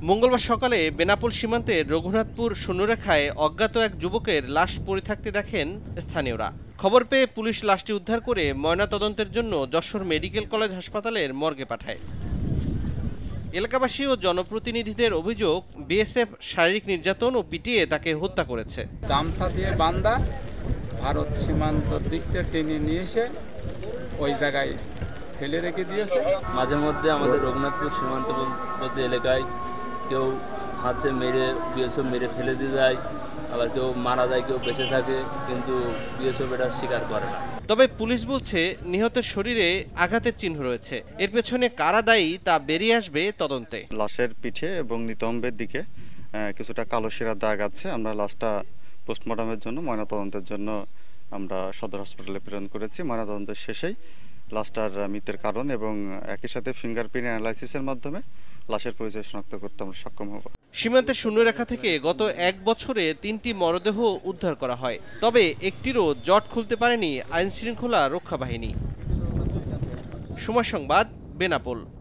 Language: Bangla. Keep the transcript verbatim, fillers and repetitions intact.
মঙ্গলবার সকালে বেনাপোল সীমান্তের রঘুনাথপুর শূন্যরেখায় অজ্ঞাত এক যুবকের লাশ পড়ে থাকতে দেখেন স্থানীয়রা। খবর পেয়ে পুলিশ লাশটি উদ্ধার করে ময়নাতদন্তের জন্য যশোর মেডিকেল কলেজ হাসপাতালের মর্গে পাঠায়। এলাকাবাসী ও জনপ্রতিনিধিদের অভিযোগ, বিএসএফ শারীরিক নির্যাতন ও পিটিয়ে তাকে হত্যা করেছে। গামছা দিয়ে বান্ধা ভারত সীমান্ত দিক থেকে টেনে নিয়ে এসে ওই জায়গায় ফেলে রেখে দিয়েছে। মাঝে মধ্যে আমাদের রঘুনাথপুর সীমান্তবর্তী এলাকায় কেউ হাতে মেরে বিএসএফ মেরে ফেলে দিয়ে যায়, আবার কেউ মারা যায়, কেউ বেঁচে থাকে, কিন্তু বিএসএফ এটা স্বীকার করে না। তবে পুলিশ বলছে নিহতের শরীরে আঘাতের চিহ্ন রয়েছে। এর পেছনে কারা দায়ী তা বেরিয়ে আসবে তদন্তে। লাশের পিঠে এবং নিতম্বের দিকে কিছুটা কালো শিরার দাগ আছে। আমরা লাশটা পোস্টমর্টমের জন্য ময়নাতদন্তের জন্য আমরা সদর হাসপাতালে প্রেরণ করেছি। ময়নাতদন্তের শেষেই লাশটার মৃত্যুর কারণ এবং একই সাথে ফিঙ্গারপ্রিন্ট অ্যানালাইসিসের মাধ্যমে লাশের পরিচয় শনাক্ত করতে আমরা সক্ষম হব। সীমান্তের শূন্যরেখা থেকে গত এক বছরে তিনটি মরদেহ উদ্ধার করা হয়, তবে একটিরও জট খুলতে পারেনি আইনশৃঙ্খলা রক্ষা বাহিনী। সময় সংবাদ, বেনাপোল।